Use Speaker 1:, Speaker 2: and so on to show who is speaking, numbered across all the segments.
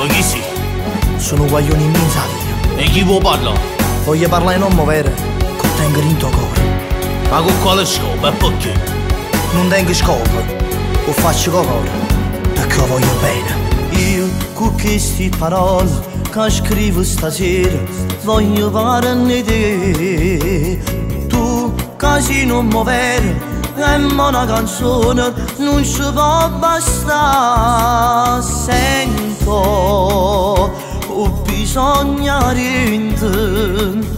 Speaker 1: chi sei?
Speaker 2: Sono un guaglione immensa via.
Speaker 1: E chi può parlare?
Speaker 2: Voglio parlare in nome vero, che tengo in tuo cuore.
Speaker 1: Ma con quale scopo e perché?
Speaker 2: Non tengo scopo, lo faccio con cuore, perché lo voglio bene. Io con queste parole che scrivo stasera voglio parlarne di te. Tu che non mi vero è una canzone non ci può bastare. Sento ho bisogno di te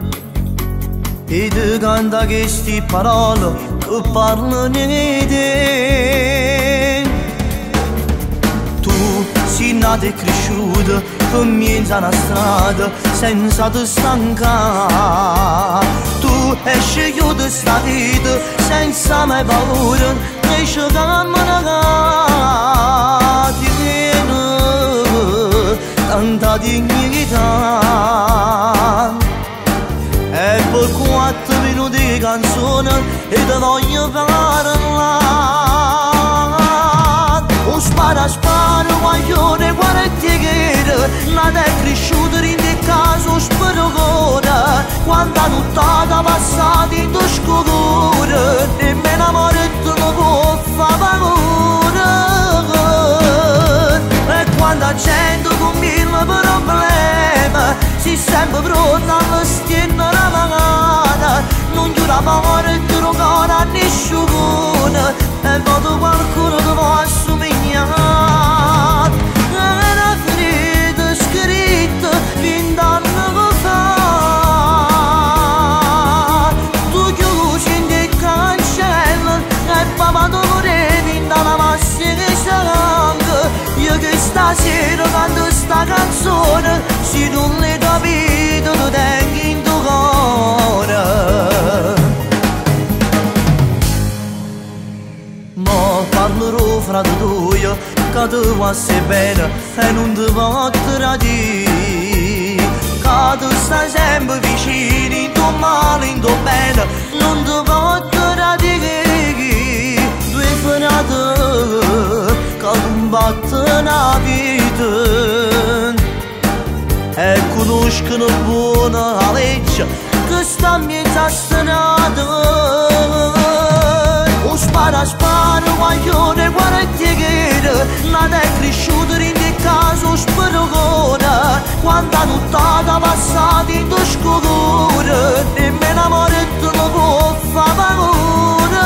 Speaker 2: e ti canta queste parole che parlano di te. Tu sei nata e cresciuta per mezzo alla strada senza ti stancare. Tu hai scelto sta vita senza mai paura, riesci a camminare. Ti viene tanta dignità e per 4 minuti di canzone e ti voglio parlare. O spara guaglione, guarda ti chiede, nata è cresciuta in te caso sperone. Quanta nottata passata in tuo scuore, nemmeno amore tu non può fare paura. E quanta gente con mille problemi si sempre pronta a stendere la mano, non giura amore tu non cuore a nessuno, e voto qualcuno che può assomigliare. Era ferita scritta 20 anni fa, tu chiusi in te cancello e papà tu volevi dalla massia che sangue. Io che stasera canto sta canzone, se non l'hai capito tu tengo in tuo cuore. Ma parlerò fra di tuo che ti vuoi bene e non ti può tradire, che tu stai sempre vicino in tuo male, in tuo bene, non ti può tradire. Due ferate che combattono la vita e conoscono buona la legge che sta in mezzo a strada. O spara guaglione, guarda ti chiede, nata è cresciuta in te caso sperone. Quanta nottata passata in tuo scuore, nemmeno amore tu non può fare paura.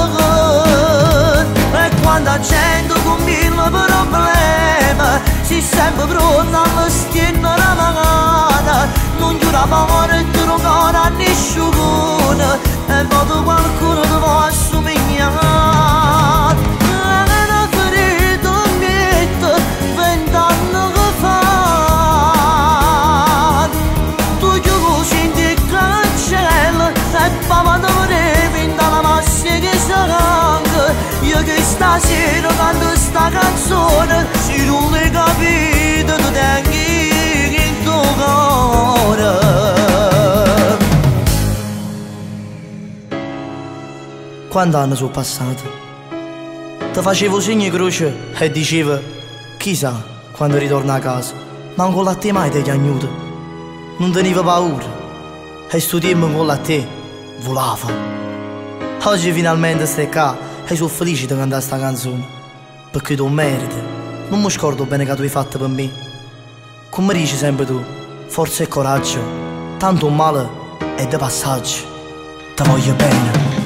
Speaker 2: E quanta gente con mille problemi si sempre pronta a stendere la mano, non giura amore tu non cuore a nessuno, e voto qualcuno che può assomigliare. Era ferito un ghetto 20 anni fa, tu chiusi in te cancello e papà ti volevi dalla massia che sangue. Io che stasera canto sta canzone, se non l'hai capito tu tengi in tuo cuore. Quanti anni sono passati? Ti facevo segni croce e dicevo, chissà quando ritorno a casa, manco la te mai ti chiagnuto, non tenevo paura e sto tempo con la te volava. Oggi finalmente stai qua e sono felice di cantare sta canzone, perché tu meriti, non mi scordo bene che tu hai fatto per me. Come dici sempre tu, forza e coraggio, tanto un male è di passaggio, ti voglio bene.